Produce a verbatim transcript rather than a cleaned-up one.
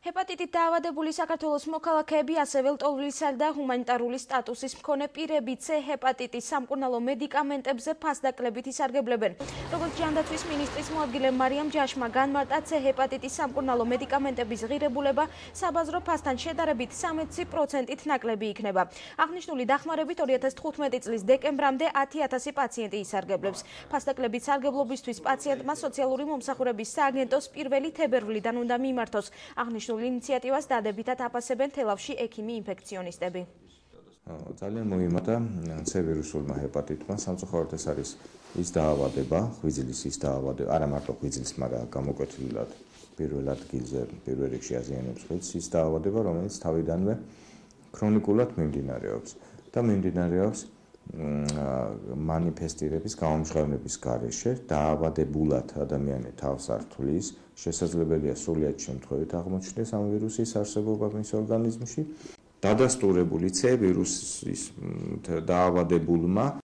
ჰეპატიტით დაავადებული საქართველოს მოქალაქეები ასევე ლტოლვილისა და ჰუმანიტარული სტატუსის მქონე პირები C ჰეპატიტის სამკურნალო მედიკამენტებზე ფასდაკლებით ისარგებლებენ. Როგორც ჯანდაცვის მინისტრის მოადგილე მარიამ ჯაშმა განმარტა, C ჰეპატიტის სამკურნალო მედიკამენტების ღირებულება საბაზრო ფასთან შედარებით სამოცი პროცენტით ნაკლები იქნება. აღნიშნული დახმარებით ორი ათას თხუთმეტი წლის დეკემბრამდე ათი ათასი პაციენტი ისარგებლებს. ფასდაკლებით სარგებლობისთვის პაციენტმა სოციალური მომსახურების სააგენტოს პირველი თებერვლიდან უნდა მიმართოს. აღნიშნული ინიციატივას დადებითად აფასებენ თელავში ექიმი ინფექციონისტები. ძალიან მოიმატა C ვირუსულმა ჰეპატიტმა. სამწუხაროდ ეს არის ის დაავადება, ღვიძლის ის დაავადება, არა მარტო ღვიძლის, მაგრამ გამოკვეთილად პირველ ადგილზე, პირველ რიგში აზიანებს ღვიძლს, ის დაავადება, რომელიც თავიდანვე ქრონიკულად მიმდინარეობს და მიმდინარეობს მანიფესტირების გამომჟღავნების გარეშე. დაავადებულად ადამიანი თავს არ თვლის, შესაძლებელია სრულიად შემთხვევით აღმოჩნდეს ამ ვირუსის არსებობა მის ორგანიზმში. დადასტურებული C ვირუსის დაავადებულმა